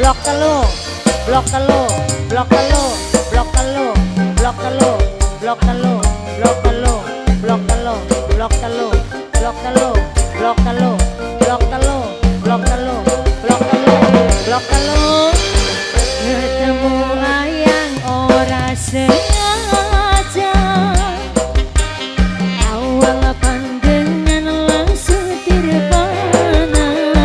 blok telu, blok telu, blok telu, blok telu, blok telu, blok telu, blok telu, blok telu, blok telu, blok telu, blok telu, blok telu, blok telu, blok telu, blok telu. Ketemu ayang ora sengaja, awal pandangan langsung terpana.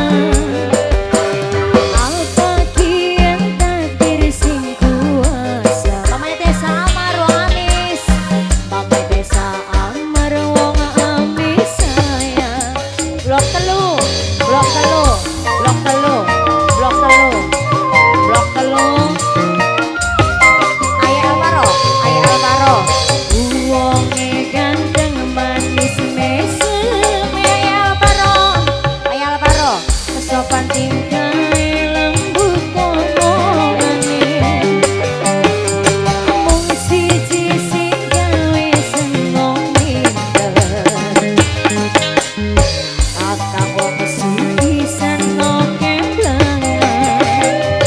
Apa kian takdir sing kuasa, pamane desa amar wong amis, pamane desa amar wong amis sayang. Blok telu, blok telu, blok telu, blok telu, blok telu. Ayah Alvaro, ayah Alvaro. Wonge ganteng manis mesem, ayah Alvaro, ayah Alvaro. Kesopan tingkah lembut omongane, mung siji sing gawe seneng minder. Akang wong sugisan kemblangan,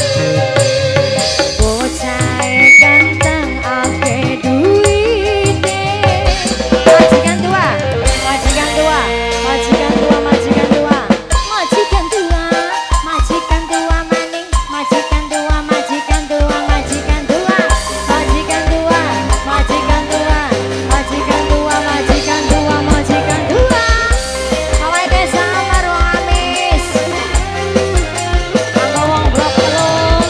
bocahe ganteng akeh duwite. Majikan tua, majikan tua, majikan tua, majikan tua, majikan tua, majikan tua maning, majikan tua, majikan tua, majikan tua, majikan tua, majikan tua, majikan tua, majikan tua, majikan tua. Pawai desa amar wong amis, kanggo wong blok telu,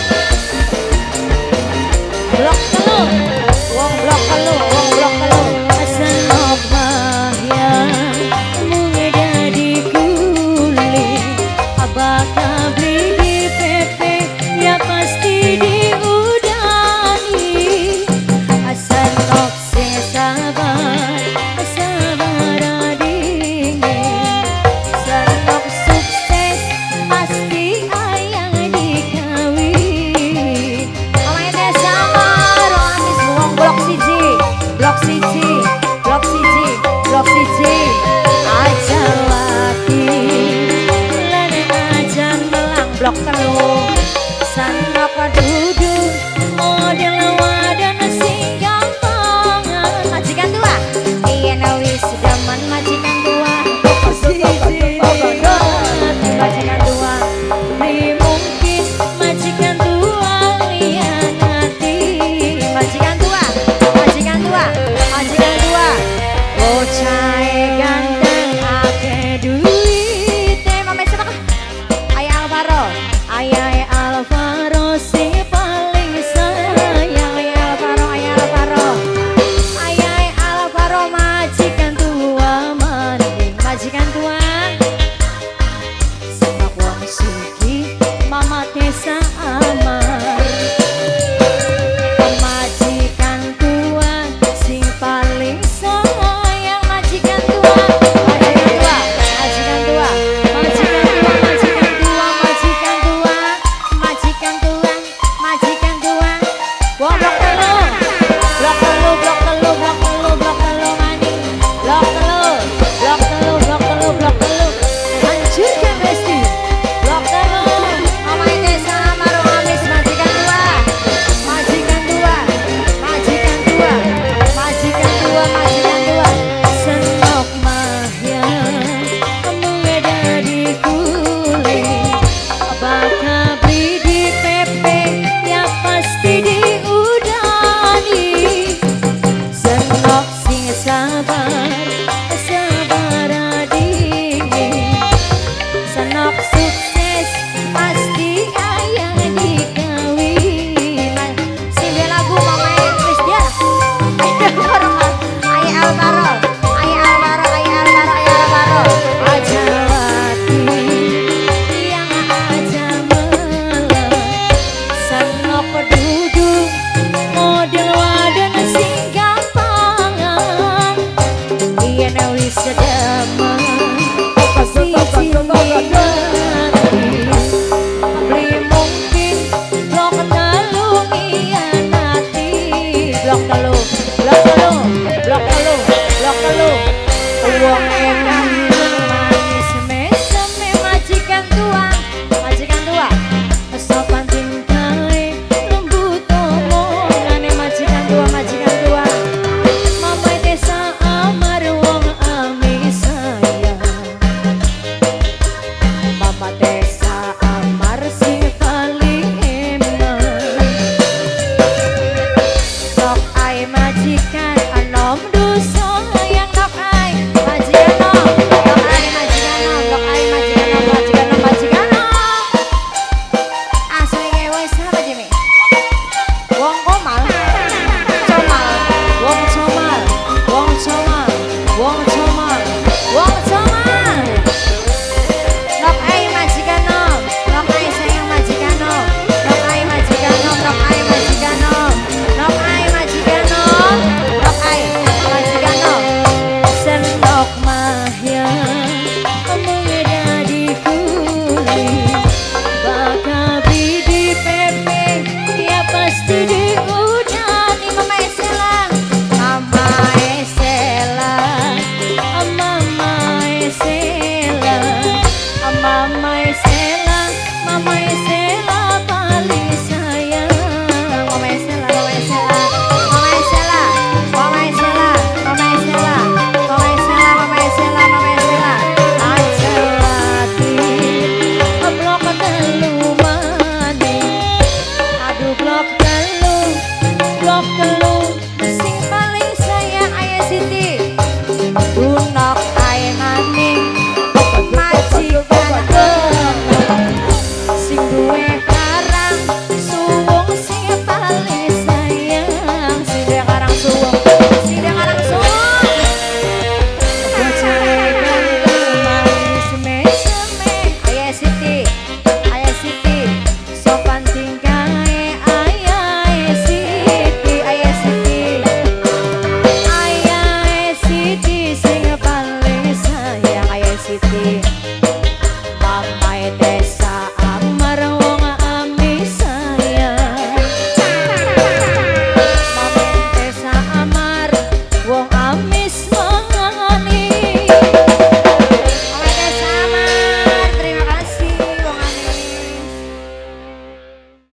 blok telu, wong blok telu, wong blok telu. Senok mahyang mung dadi kulit, apakah beli di PP ya pasti diudani. Senok sing sabar, sabar dingin. Senok sukses pasti ayang dikawin. Pamain desa amar wong amis, wong blok siji, blok siji, blok siji, blok siji. Aja lagi lan ajan melang blok telu. Senok dudu model wadan sing gampangan. Majikan tua, yen wis demen majikan tua. Siji majikan tua, ni mungkin majikan tua lianati. Majikan tua, majikan tua, majikan tua. Bocahe ganteng akeh duwite. Mame siapa kah? Ayah Alvaro, ayah Alvaro sing paling sayang. Ayah Alvaro, ayah Alvaro, ayah Alvaro. Majikan tua maning, majikan tua. Sebab wong sugih